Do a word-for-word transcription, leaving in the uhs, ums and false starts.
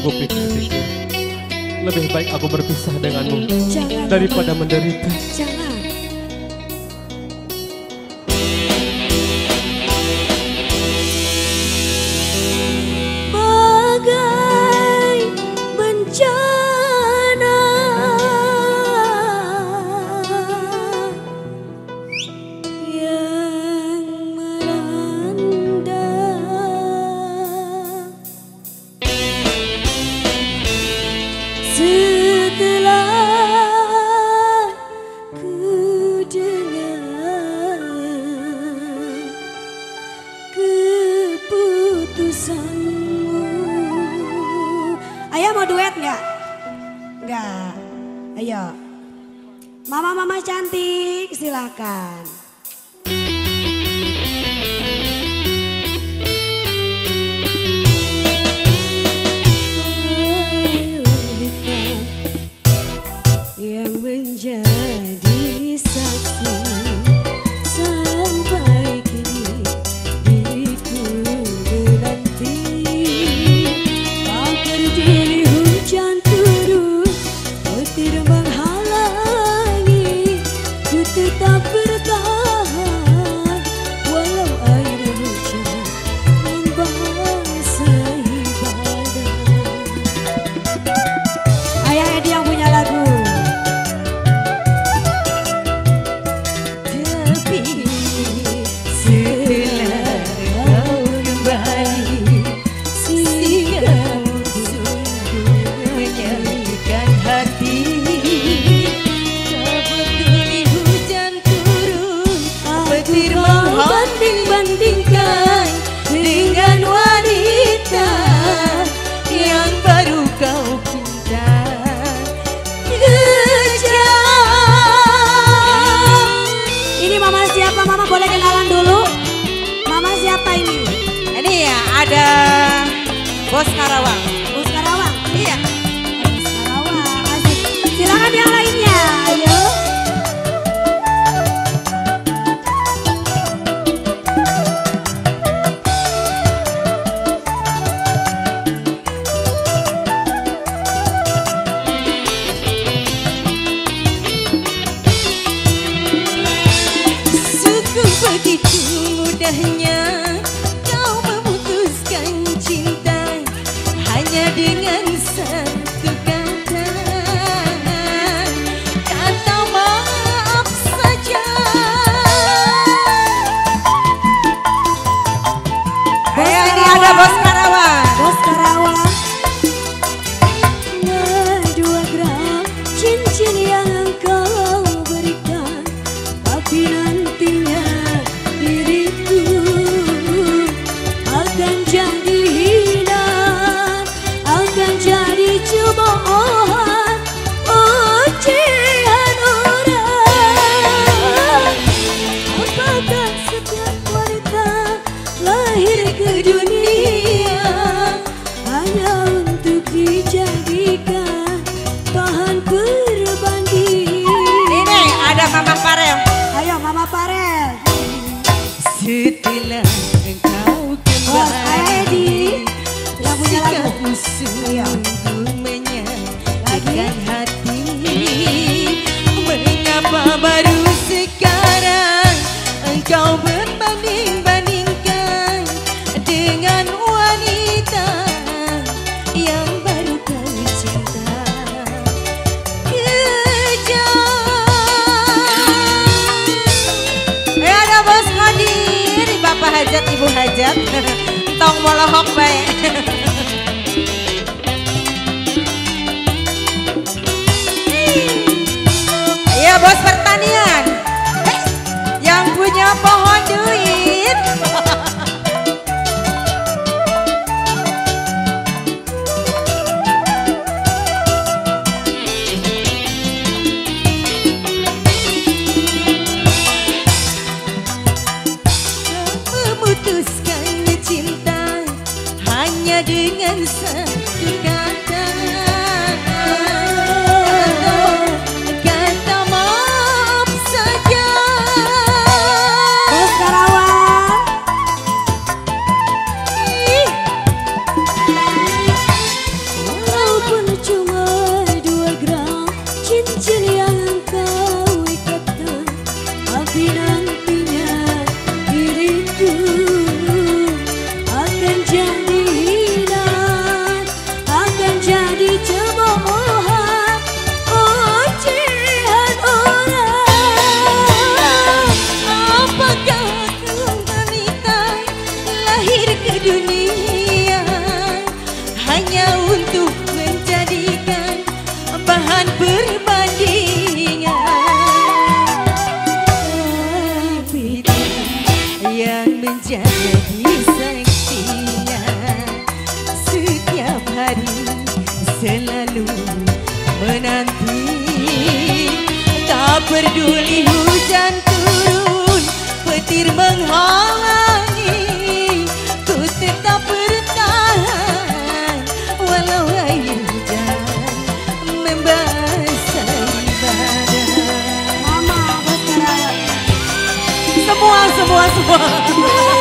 Aku pikir-pikir lebih baik aku berpisah denganmu. Jangan, daripada menderita. Jangan. Bagai bencana yang melanda, setelah ku dengar keputusanmu. Ayo mau duet nggak? Nggak. Ayo. Mama-mama cantik silakan. Yang menjadi saksi sampai kini diriku menanti. Tak peduli hujan turun, petir menghalangi, ku tetap bertahan walau air hujan membasahi badan. Ayah Edi yang punya lagu. Banding-bandingkan dengan wanita yang baru kau pinta. Kejam. Ini mama siapa? Mama boleh kenalan dulu. Mama siapa ini? Ini ya ada Bos Karawang. Bos Karawang? Iya. Bos Karawang. Asik. Silakan yang lainnya. Ayo. Begitu mudahnya kau memutuskan cinta hanya dengan satu kata, kata maaf saja. Bos Ayo, ini Karawang. ada Bos Karawang. Bos Karawang. Dua gram cincin yang engkau berikan, tapi nantinya diriku akan jadi hina, akan jadi cobaan, ujian orang. Apakah setiap wanita lahir ke dunia hanya untuk dijadikan bahan berbanding? Ini ada Mama Farel. Ayo Mama Farel. Setelah engkau Bos Edi kembali, yang punya lagu. sungguh menyakitkan hati. Mengapa baru sekarang engkau berbanding-bandingkan dengan wanita yang baru kau cinta? Kejam. Eh ada Bos Qadir, Bapak Hajat, Ibu Hajat, tong molohok baik. Ya Bos Pertanian, yang punya pohon duit. Memutuskan cinta hanya dengan satu kata, kata maaf saja. Bos Karawang. Ih. menjadi saksinya. Setiap hari selalu menanti, tak peduli hujan turun, petir menghalangi, ku tetap bertahan walau air hujan membasahi badan. Mama, apa sekarang? Semua, semua, semua.